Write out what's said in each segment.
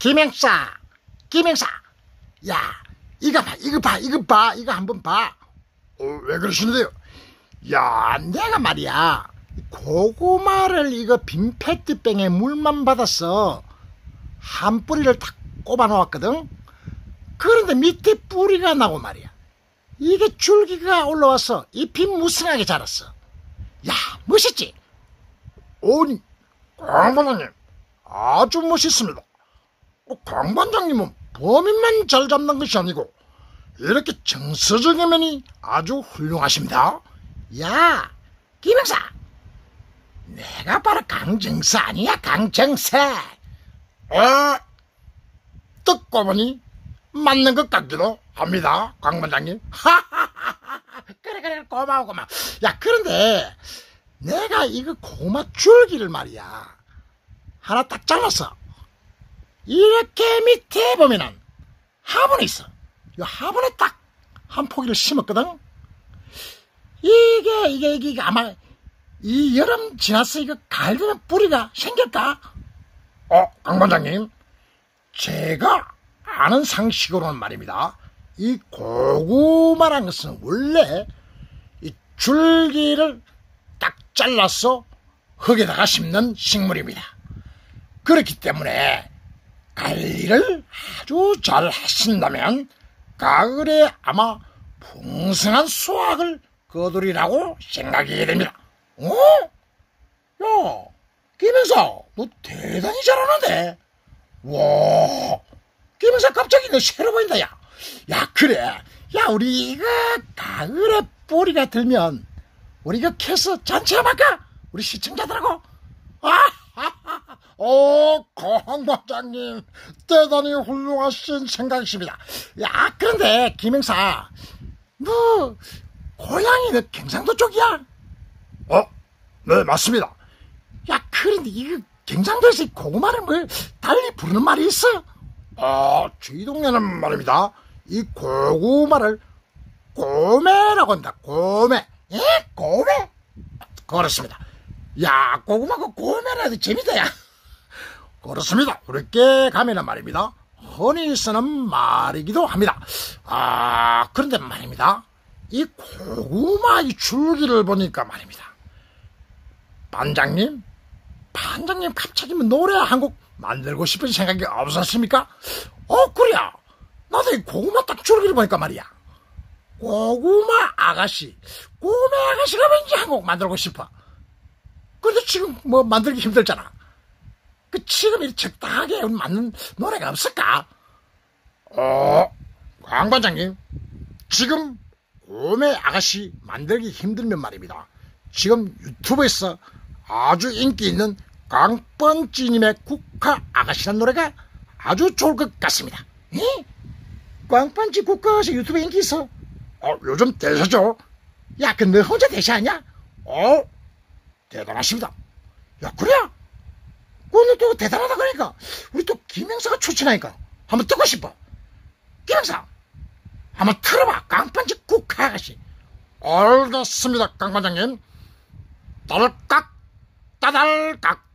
김행사, 김행사. 야, 이거 봐. 이거 한번 봐. 왜 그러시는데요? 야, 내가 말이야, 고구마를 이거 빈 페트병에 물만 받아서 한 뿌리를 딱 꼽아 놓았거든. 그런데 밑에 뿌리가 나고 말이야, 이게 줄기가 올라와서 잎이 무성하게 자랐어. 야, 멋있지? 아니, 강 반장님, 아주 멋있습니다. 강 반장님은 범인만 잘 잡는 것이 아니고 이렇게 정서적인 면이 아주 훌륭하십니다. 야, 김형사, 내가 바로 강정사 아니야, 강정사. 듣고 보니 맞는 것 같기도 합니다, 강 반장님. 그래, 고마워. 야, 그런데 내가 이거 고구마 줄기를 말이야, 하나 딱 잘랐어. 이렇게 밑에 보면은 화분이 있어. 이 화분에 딱 한 포기를 심었거든. 이게 아마 이 여름 지나서 이거 가을 되면 뿌리가 생길까? 강 반장님, 제가 아는 상식으로는 말입니다, 이 고구마란 것은 원래 이 줄기를 딱 잘라서 흙에다가 심는 식물입니다. 그렇기 때문에 관리를 아주 잘 하신다면 가을에 아마 풍성한 수확을 거두리라고 생각이 됩니다. 야, 김형사, 너 대단히 잘하는데. 와, 김형사 갑자기 너 새로 보인다. 야, 그래. 야, 우리 이거 가을에 뿌리가 들면 우리 이거 캐서 잔치해볼까? 우리 시청자들하고. 강 반장님, 대단히 훌륭하신 생각이십니다. 야, 그런데 김형사, 너 고향이 너 경상도 쪽이야? 네, 맞습니다. 야, 그런데 이거 경상도에서 고구마를 뭐 달리 부르는 말이 있어? 저희 동네는 말입니다, 이 고구마를 고매라고 한다. 고매. 고매? 그렇습니다. 야, 고구마가 고매라도 재밌다. 야, 그렇습니다. 그렇게 가면은 말입니다, 흔히 쓰는 말이기도 합니다. 그런데 말입니다, 이 고구마 이 줄기를 보니까 말입니다, 반장님 갑자기 뭐 노래 한 곡 만들고 싶은 생각이 없었습니까? 그래. 나도 이 고구마 딱 줄기를 보니까 말이야, 고구마 아가씨, 고매 아가씨가 왠지 한 곡 만들고 싶어. 그런데 지금 뭐 만들기 힘들잖아. 지금 이 적당하게 맞는 노래가 없을까? 강 반장님, 지금 고매 아가씨 만들기 힘들면 말입니다, 지금 유튜브에서 아주 인기 있는 깡펀찌님의 국화 아가씨라는 노래가 아주 좋을 것 같습니다. 깡펀찌 국화 아가씨 유튜브에 인기 있어? 요즘 대세죠. 야, 너 혼자 대세 아니야? 대단하십니다. 야, 그래? 오늘 또 대단하다 그러니까 우리 또 김형사가 추천하니까 한번 듣고 싶어. 김형사, 한번 틀어봐. 깡펀찌 국화 아가씨. 알겠습니다, 강 반장님. 따달깍 따달깍.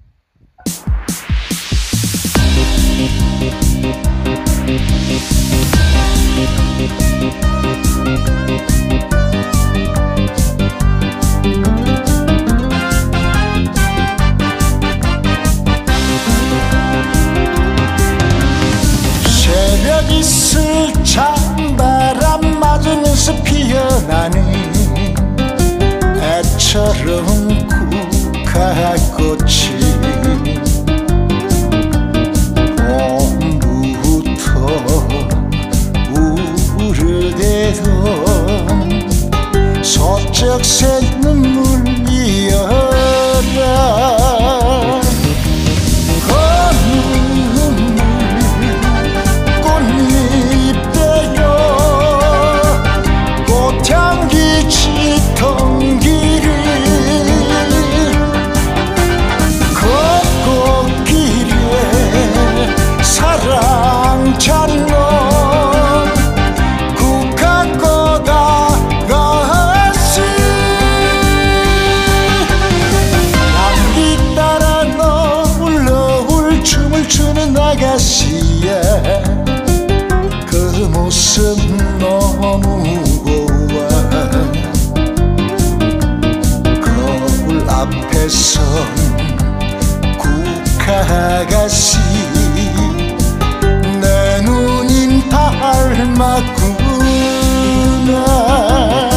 새벽이 슬찬 바람 맞으면서 피어나는 애처럼 국화꽃이 봄부터 우르대던 서쪽 새 눈물이여라. 걷고 그 모습 너무 고와 거울 앞에선 국아가씨 내 누님 닮았구나.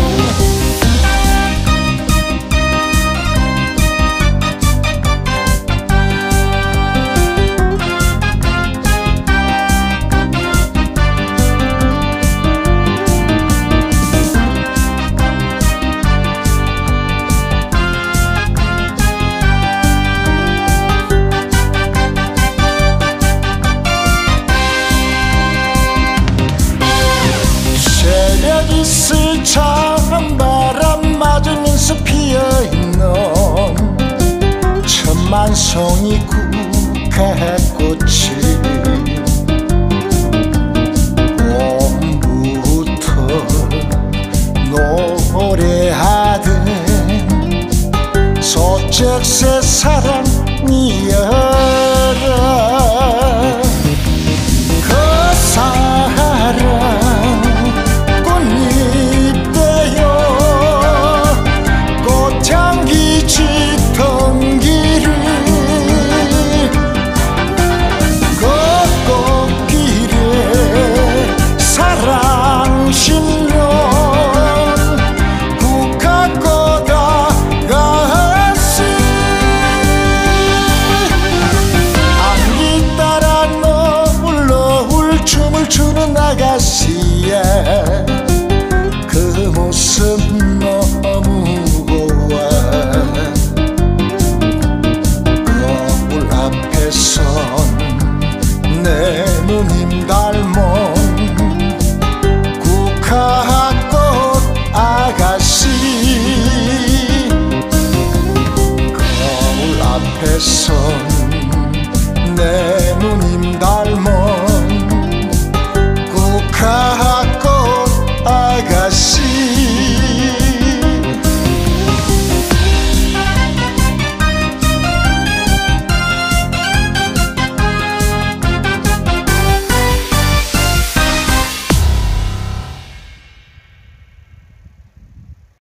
있을 찬바람 맞으면서 피어있는 천만송이 국화꽃이 봄부터 노래하던 소쩍새 사랑이여라. 그 사랑 꽃향기 짙은 길을 꽃길에 사랑 심는 국화꽃 아가씨 안기 따라 너울 춤을 추는 아가씨야. 그 모습 너무 고와 거울 앞에선 내 누님 다